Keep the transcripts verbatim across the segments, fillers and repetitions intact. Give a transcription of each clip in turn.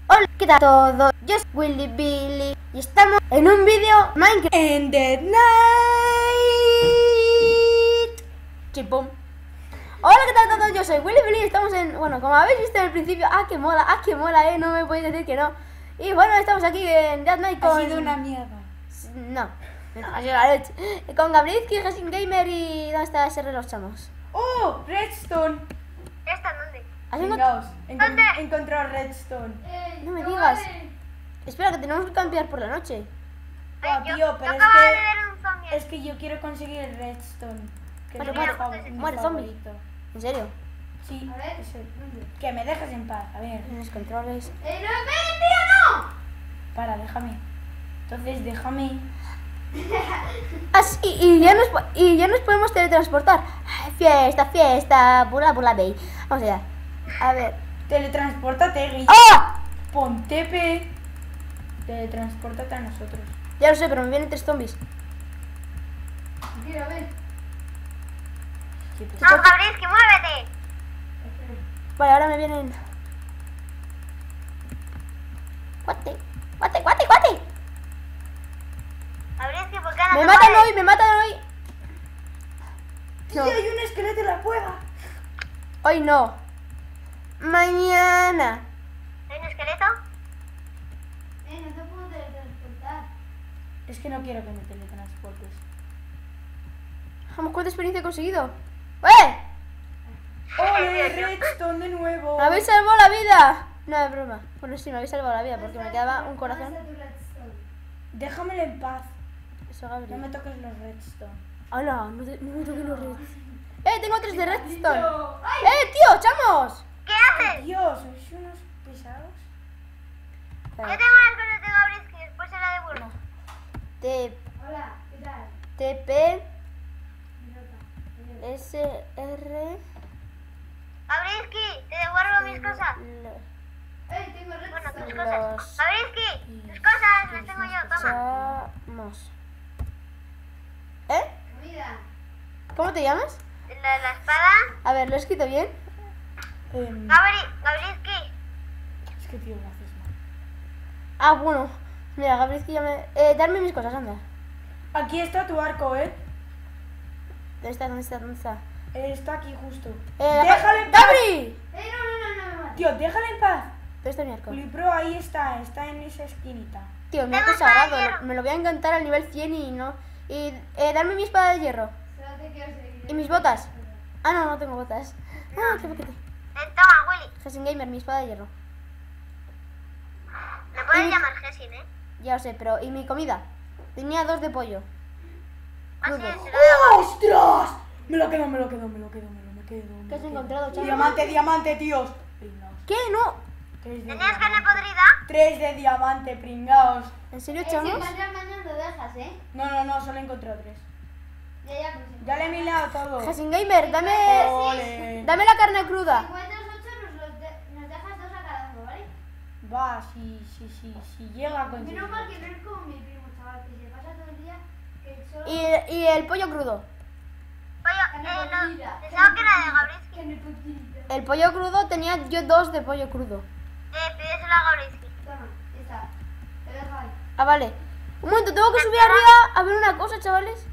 Hola, ¿qué tal todo? Yo soy Willy Billy y estamos en un vídeo Minecraft en Dead Night. Chipum. Hola, ¿qué tal todos? Yo soy Willy Billy y estamos en... Bueno, como habéis visto en el principio... ¡Ah, qué mola! ¡Ah, qué mola, eh! No me podéis decir que no. Y bueno, estamos aquí en Dead Night con... Ha sido una mierda. No, no, ha sido la leche. Con Gabrielski, Hessing Gamer y... ¿Dónde está ese reloj, chamos? ¡Oh! Redstone. ¿Esta dónde? ¿Has encont- Vengaos, encon- ¿Dónde? encontró Redstone. No me digas. Espera, que tenemos que cambiar por la noche. Ah, Ay, yo- tío, yo pero es acabo de que, ver un zombie. es que yo quiero conseguir el Redstone. Que Muere, es mi muere, fav- mi muere, zombie. favorito. ¿En serio? Sí, A ver. ese. Que me dejes en paz. A ver, En los controles. ¡Eh, no, ven, tío, no! para, déjame. Entonces, déjame. Ah, sí, y ya nos, po- y ya nos podemos teletransportar. Ay, fiesta, fiesta, bula, bula, bey. Vamos allá. A ver. Teletranspórtate, Gui. ¡Ah! Pon T P. Teletranspórtate a nosotros. Ya lo sé, pero me vienen tres zombies. Mira, ven. Sí, pues, ¡No, Gabrielski, muévete! Vale, ahora me vienen. Guate, guate, guate, guate. Gabrielski, ¿por qué no Me te matan mueves? hoy, me matan hoy. Sí, No, hay un esqueleto en la cueva. hoy no. Mañana. ¿Hay un esqueleto? Eh, no te puedo teletransportar. Es que no quiero que me teletransportes. Vamos, ¿cuánta experiencia he conseguido? ¡Eh! ¡Ole, Redstone de nuevo! Me habéis salvado la vida. No, es broma. Bueno, sí, me habéis salvado la vida porque me quedaba un corazón. ¿Dónde está tu redstone? Déjamelo en paz. Eso, No me Gabriel. toques los Redstone. ¡Hala! No, te- no me toques los reds. ¡Eh! Tengo tres de redstone. ¡Ay! ¡Eh, tío! ¡Chamos! ¿Qué haces? Dios, sois unos pesados. Yo tengo las cosas de Gabrielski, después se la devuelvo. T Hola, ¿qué tal? T P Minota. S R Gabrielski, te devuelvo mis cosas. L- ¡Eh, tengo Bueno, redstone! tus Los- cosas. Gabrielski, tus cosas las tengo yo, toma. Chamos. ¿Eh? Comida. ¿Cómo te llamas? La, la espada. A ver, ¿lo he escrito bien? Em, Gabri, Gabrielski. es que tío, lo haces mal. Ah, bueno. Mira, Gabriel, es que ya me... Eh, darme mis cosas, anda. Aquí está tu arco, ¿eh? ¿Dónde está? ¿Dónde está? ¿Dónde está? Eh, Está aquí justo. Eh, ¡Déjalo en paz! ¡Gabri! ¡Eh, no, no, no, no me mates! Tío, déjalo en paz. ¿Dónde está mi arco? Polipro, ahí está, está en esa esquinita. Tío, mi arco es Tengo espada de sagrado. hierro. Me lo voy a encantar al nivel cien y no... Y eh, darme mi espada de hierro. Espérate que os seguiré. ¿Y mis botas? Ah, no, no tengo botas. Ah, qué paquete. Eh, toma, Willy. Hessing Gamer, mi espada de hierro. Me puedes Y- llamar Jessin, ¿eh? Ya lo sé, pero... ¿Y mi comida? Tenía dos de pollo. Así Crudo. es, se lo doy. ¡Ostras! Me lo quedo, me lo quedo, me lo quedo, me lo me quedo. me ¿Qué has lo quedo. encontrado, chaval? Diamante, diamante, tíos. Pringaos. ¿Qué? No. Tres de ¿Tenías carne diamante. podrida? Tres de diamante, pringaos. ¿En serio, Eh, si chamos? encuentras mañana lo dejas, ¿eh? No, no, no, solo he encontrado tres. Ya, ya, pues si Ya le he minado todo. Hessing Gamer, dame... Ole. Dame la carne cruda. encuentras ocho, nos, los de- nos dejas dos a cada uno, ¿vale? Va, si, si, si, si llega a conseguir. Menos mal que no es como mi primo, chaval, que se pasa todo el día que solo... Y, y el pollo crudo. Oye, Carne eh, no, podrida. pensaba que era de Gabrielski. Carne podrida. El pollo crudo tenía yo dos de pollo crudo. Eh, pídeselo a Gabrielski. Toma, ya está. Te dejo ahí. Ah, vale. Un momento, tengo que subir arriba a ver una cosa, chavales.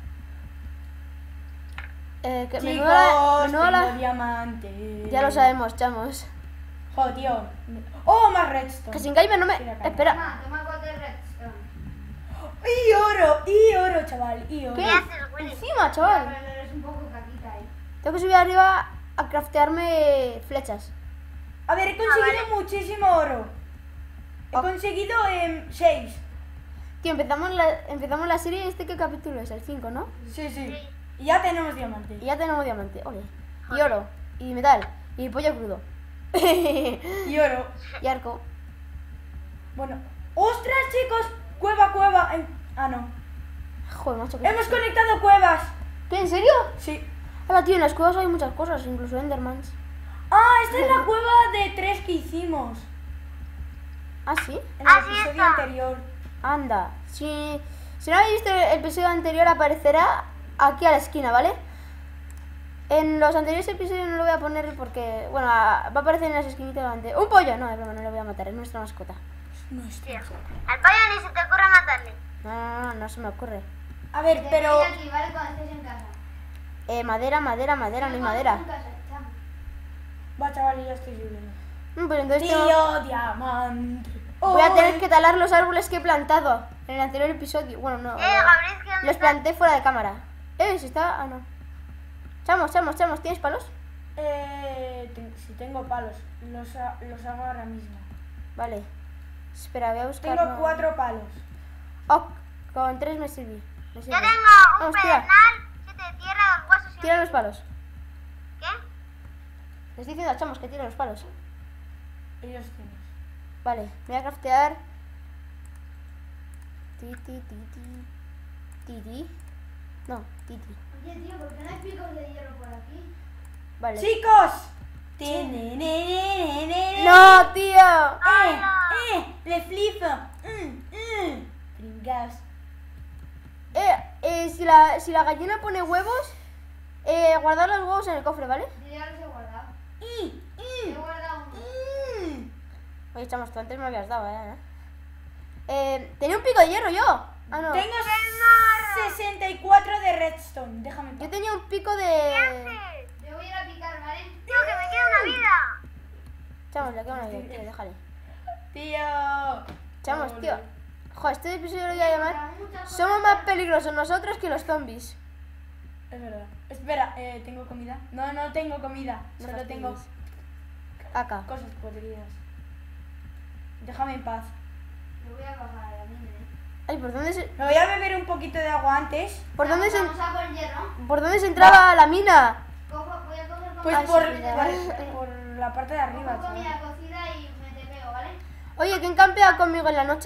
Eh, que Chicos, menuda, menuda tengo la... diamante. Ya lo sabemos, chamos. Jo, tío. Oh, más redstone. Hessing Gamer no me... Mira, carne. Espera. Toma, toma cuatro redstone. Y oro, y oro, chaval, y oro. ¿Qué? ¿Qué haces, Willy? Encima, Ya, chaval. pero eres un poco caquita ahí. Tengo que subir arriba a craftearme flechas. A ver, he conseguido vale. muchísimo oro. He Oh. conseguido em, seis. Tío, empezamos la, empezamos la serie. ¿Este qué capítulo es? El cinco, ¿no? Sí, sí. Y ya tenemos diamante. Y ya tenemos diamante. Ole. Y oro. Y metal. Y pollo crudo. Y oro. Y arco. Bueno. ¡Ostras, chicos! Cueva, cueva. em, Ah, no. Joder, macho. ¿qué- Hemos conectado cuevas. ¿Qué? ¿En serio? Sí. Hola, tío, en las cuevas hay muchas cosas, incluso Endermans. Ah, esta es la cueva de tres que hicimos. ¿Ah, sí? En el Ah, sí, episodio está. anterior. Anda. Si, si no habéis visto el episodio anterior, aparecerá aquí a la esquina, ¿vale? En los anteriores episodios no lo voy a poner porque, bueno, a- va a aparecer en las esquinitas delante. ¡Un pollo! No, es broma, no lo voy a matar, es nuestra mascota. Tío, al pollo ni se te ocurra matarle. No, no, no, no se me ocurre. A ver, pero... Te aquí, ¿vale? Cuando estés en casa. Eh, madera, madera, madera, no hay Cuando madera. estés en casa, chamo. Va, chavales, ya estoy lloviendo. Mm, Pues entonces tengo- Tío, diamante. voy a tener Ay. que talar los árboles que he plantado en el anterior episodio. Bueno, no. Eh, Gabriel, ¿qué dónde Los estás? planté fuera de cámara. Eh, si está... Ah, no. Chamos, chamos, chamos, ¿tienes palos? Eh, te- si tengo palos, los, ha- los hago ahora mismo. Vale. Espera, voy a buscar... Tengo no. cuatro palos. Oh, con tres me sirve. Me Yo sirve. tengo un Vamos, tira. pedernal, siete de tierra, dos huesos y Tira un... los palos. ¿Qué? Le estoy diciendo a Chamos que tire los palos. Ellos tienes. Vale, voy a craftear. Ti, ti, ti, ti. Ti, ti. No, ti, ti. Oye, tío, ¿por qué no hay picos de hierro por aquí? Vale. ¡Chicos! ¡Tenenenenenenen! ¡No, tío! ¡Eh! ¡Eh! ¡Le flipo! ¡Mm! ¡Mm! Pringaos. Eh, eh, si la, si la gallina pone huevos, eh, guardar los huevos en el cofre, ¿vale? Yo ya los he guardado. ¡Y! He ¡Y! guardado uno. ¡Mm! Oye, Chamos, tú antes me habías dado, ¿eh? Eh, tenía un pico de hierro yo. Ah, no. Tengo sesenta y cuatro de redstone. Déjame en Yo paz. tenía un pico de... ¿Qué? Yo voy a ir a picar, ¿vale? Tío, que me queda una vida. Chamos, le queda una vida, tío, déjale. Tío. Chamos, tío. Joder, este episodio lo voy a llamar... Muchas cosas. Somos más peligrosos nosotros que los zombies. Es verdad. Espera, eh, ¿tengo comida? No, no tengo comida. No Solo fastidies. tengo Acá. cosas podridas. Déjame en paz. Me voy a bajar a la mina, ¿eh? Ay, ¿por dónde se, Me voy a beber un poquito de agua antes. por dónde se, Vamos a por hierro. por dónde se entraba la mina? Cojo, voy a coger comida. Pues Ah, por, sí, ya. por, por la parte de arriba. Cojo comida chaval. cocida y me te pego, ¿vale? Oye, ¿quién campea conmigo en la noche?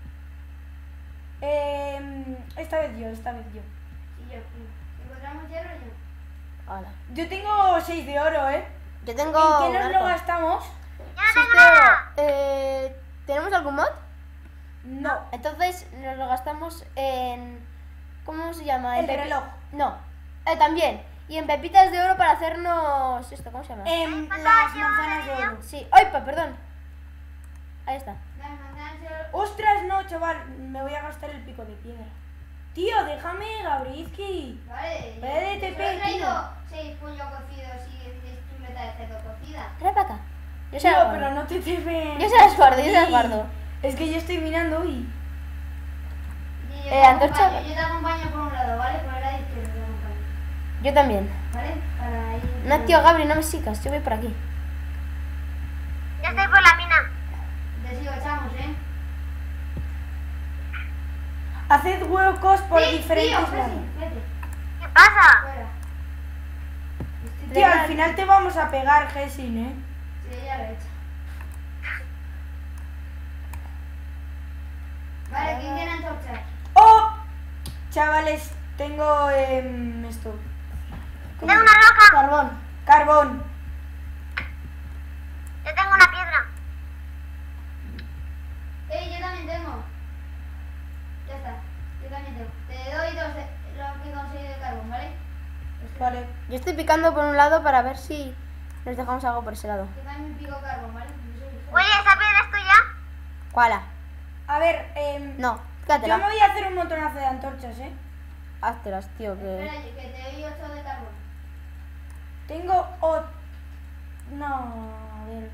Eh, esta vez yo, esta vez yo. Y yo, si encontramos hierro, yo. Hola. Yo tengo seis de oro, ¿eh? Yo tengo... ¿En qué un nos lo arco. gastamos? Ya no Sí, tengo pero, nada. eh, ¿tenemos algún mod? No. Entonces nos lo gastamos en... ¿Cómo se llama? En El pepi- reloj. No. Eh, también. Y en pepitas de oro para hacernos... ¿Esto cómo se llama? En las manzanas de oro. Sí. ¡Ay, pa, perdón! Ahí está. Dame, mandárselo. Ostras, no, chaval. Me voy a gastar el pico de piedra. Tío, déjame, Gabrielski. Vale. Vale, yo- te yo he traído pego. seis pollos cocidos y seis chuletas de cerdo cocida. Trae para acá. Yo se Tío, las guardo. pero no te te ven. Yo se las guardo, yo se las guardo. Es que yo estoy mirando y... Y yo, Eh, te antorcha. acompaño, yo te acompaño por un lado, ¿vale? Por el lado izquierdo te acompaño. Yo también. ¿Vale? Para ir. No, tío, Gabri, no me sigas. Yo voy por aquí. Ya estoy por la mina. Te sigo, echamos, ¿eh? Haced huecos por Sí, diferentes tío, lados. Ceci, vete. ¿Qué pasa? Fuera. Estoy Tío, al final te vamos a pegar, Jessin, ¿eh? Sí, ya lo he hecho. Vale, ¿quién tiene antorchas? ¡Oh! Chavales, tengo em, esto. Tengo una roca. Carbón. Carbón. Yo tengo una piedra. Eh, yo también tengo. Ya está, yo también tengo. Te doy dos de lo que he conseguido de carbón, ¿vale? Vale. Yo estoy picando por un lado para ver si nos dejamos algo por ese lado. Yo también pico carbón, ¿vale? Yo soy ligero. Oye, ¿esa piedra es tuya? ¿Cuál? A ver, em, No, yo me quédatela. voy a hacer un montonazo de antorchas, ¿eh? Háztelas, tío, Espera, que... que te doy ocho de carbón. Tengo... o- No, a ver.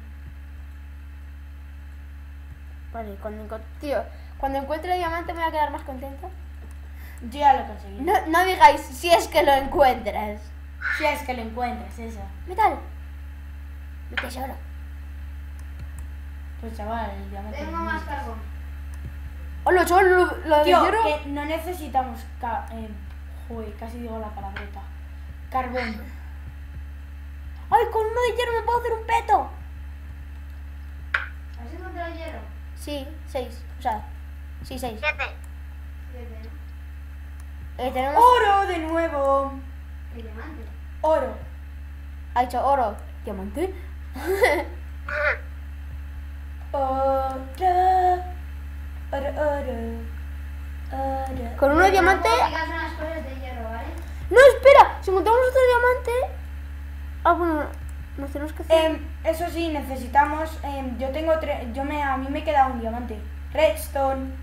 Vale, cuando enco- Tío, cuando encuentre diamante me voy a quedar más contenta. Yo ya lo conseguí. No, no digáis si es que lo encuentras. Si es que lo encuentras, eso. Metal. Mi tesoro. Pues chaval, el diamante. Tengo no más es- carbón. Hola, chaval, lo, lo de Tío, hierro. que no necesitamos... Ca em, joder, casi digo la palabreta. Carbón. Ay, con uno de hierro me puedo hacer un peto. ¿Has encontrado hierro? Sí, seis. O sea, sí, seis. Siete. Siete, ¿no? Eh, tenemos... ¡Oro de nuevo! El diamante. Oro. Ha hecho oro. Diamante. Oro. Oro, oro. Oro. Con uno de diamante... Estas son las cosas de hierro, ¿vale? No, espera. Si encontramos otro diamante... Ah, bueno, nos tenemos que hacer... Em, eso sí, necesitamos. Em, yo tengo tres. Yo me, a mí me queda un diamante. Redstone.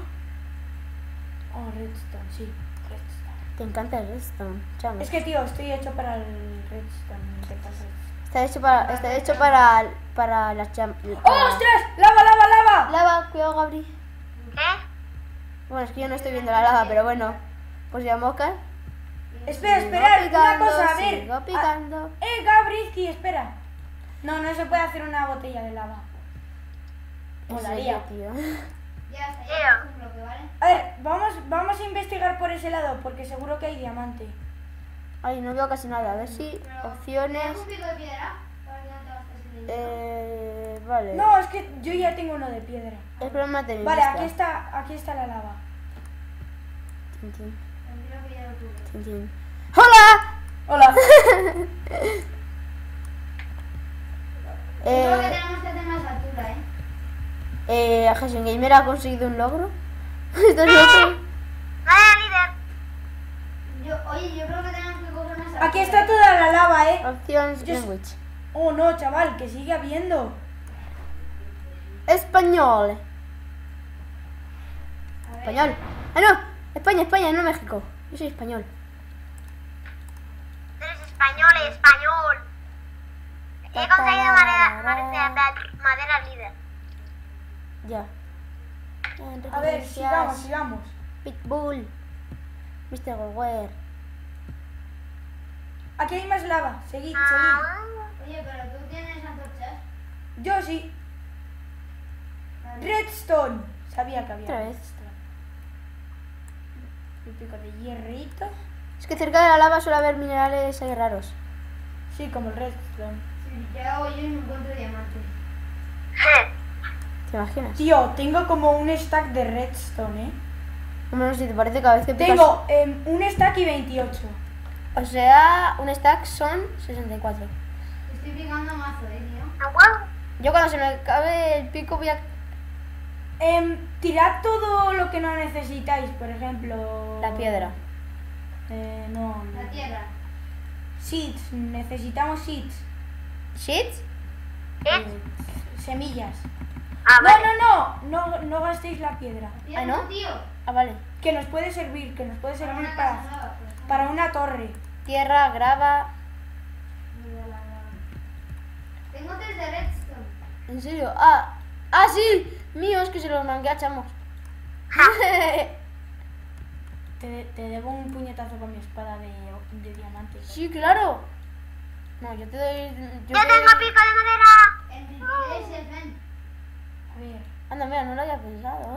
Oh, redstone, sí. Redstone. Te encanta el redstone, chamo. Es que, tío, estoy hecho para el redstone. ¿Qué pasa? Está hecho para, está hecho para, para las llamas. ¡Oh, ostras! ¡Lava, lava, lava! Lava, cuidado, Gabri. ¿Qué? Bueno, es que yo no estoy viendo la lava, pero bueno. Pues ya moscas. Espera, Sigo espera, una picando, cosa, a ver. sigo picando. Ah, eh, Gabriski, espera. No, no se puede hacer una botella de lava. En Molaría. serio, tío. Ya está, Tío. ya es un bloque, ¿vale? A ver, vamos, vamos a investigar por ese lado, porque seguro que hay diamante. Ay, no veo casi nada. A ver si Pero, ¿te opciones. das un pico de piedra? Para que no te gastes el dinero. Eh, vale. No, es que yo ya tengo uno de piedra. Es problema de mi Vale, vista. aquí está, aquí está la lava. Tin, tin, Tranquilo que ya lo tuve. tin, tin. ¡Hola! Hola. Yo creo que eh, tenemos que hacer más altura, ¿eh? eh, Jason Gamer ha conseguido un logro. Esto es loco. Vaya líder. Yo, oye, yo creo que tenemos que coger más altura. Aquí está toda la lava, eh. Opciones Yo- language. Oh no, chaval, que sigue habiendo. Español. A ver. Español. Ah, no. España, España, no México. Yo soy español. Eres español, español. He conseguido madera, madera, madera líder. Ya. A ver, sigamos, sigamos. Pitbull. mister Gower. Aquí hay más lava. Seguid, seguid. Ah, Oye, pero tú tienes antorchas. Yo sí. Vale. Redstone. Sabía que había Otra vez. redstone. Un pico de hierrito. Es que cerca de la lava suele haber minerales ahí raros. Sí, como el redstone. Sí, ya hago yo y me encuentro diamantes. ¿Te imaginas? Tío, tengo como un stack de redstone, ¿eh? Bueno, si te parece cada vez que picas... Tengo em, un stack y veintiocho. O sea, un stack son sesenta y cuatro. Estoy picando mazo, eh, tío. ah, guau. Yo cuando se me acabe el pico voy a... Em, tirad todo lo que no necesitáis, por ejemplo... La piedra. Eh, no. La tierra. Seeds, necesitamos seeds. ¿Sheets? Eh, semillas. Ah, No, vale. no, no, no, no gastéis la piedra. Tierra, ¿no? tío. Ah, vale. Que nos puede servir, que nos puede Para servir una para, casa nueva, por ejemplo. para una torre. Tierra, grava... Mira la lava. Tengo tres de redstone. ¿En serio? Ah, ah, sí. Míos que se los mangué a chamos. Te, te debo un puñetazo con mi espada de, de diamante. Sí, claro. No, yo te doy... Yo Yo te- tengo pico de madera. Enrique Iglesias, ven. A ver. Anda, mira, no lo había pensado.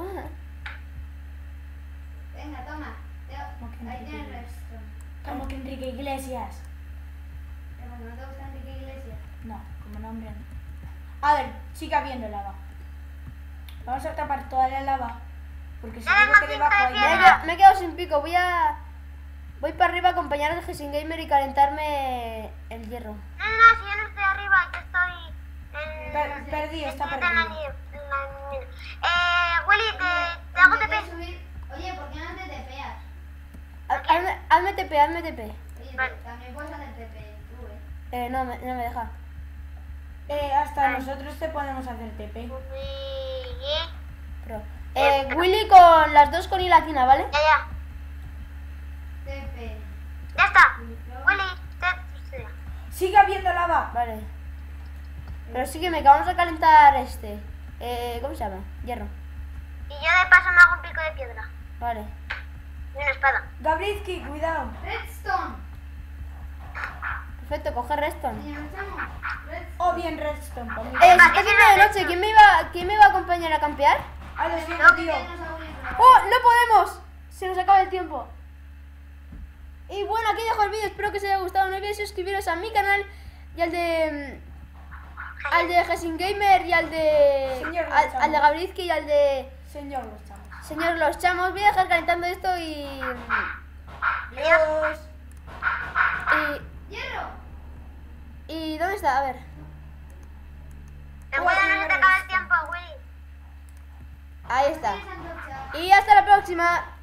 Venga, toma. ¿Cómo que Te- Ahí Enrique tienes Iglesias? redstone. Como que Enrique Iglesias. Pero como no te gusta Enrique Iglesias. No, como nombre no. A ver, sigue habiendo lava. Vamos a tapar toda la lava. Porque seguro que debajo hay Me he, lava. quedado, me he quedado sin pico. Voy a... Voy para arriba a acompañar al Hessing Gamer y calentarme el hierro. No, no, no, si yo no estoy arriba, yo estoy en... Per- perdido, está estoy en la perdido. ni- en la mina. Eh, Willy, te, te hago En vez de T P. subir- Oye, ¿por qué no te tepeas? Ha- Hazme, hazme T P, hazme T P. Oye, Vale. también puedes hacer T P tú, eh. Eh, no, me, no me deja. Eh, hasta nosotros te podemos hacer T P. Willy. Pero, eh, Willy con las dos con hilatina, ¿vale? Ya, ya. T P. Ya está. Micro. Willy, te... Sigue habiendo lava. Vale. Pero sígueme, que vamos a calentar este. Eh, ¿cómo se llama? Hierro. Y yo de paso me hago un pico de piedra. Vale. Y una espada. Gabritzky, cuidado. Redstone. Perfecto, coge redstone. Señor Chamo. Redstone. Oh, bien, redstone. pa' mí. Eh, se está haciendo de noche. ¿Quién me iba, quién me iba a acompañar a campear? Ah, lo siento, tío. Ya nos hago bien, pero- ¡Oh, no podemos! Se nos acaba el tiempo. Y bueno, aquí dejo el vídeo. Espero que os haya gustado. No olvidéis suscribiros a mi canal y al de... mm, Al de Hessing Gamer y al de... Señor Los Al, al de Chamos. Gabritzky y al de... Señor, los chamos. Señor Los Chamos. Voy a dejar calentando esto y... Dios. Y... ¡Hierro! ¿Y dónde está? A ver. Ten cuidado, no se te acaba el tiempo, Willy. Ahí está. ¿Tienes antorcha? Y hasta la próxima.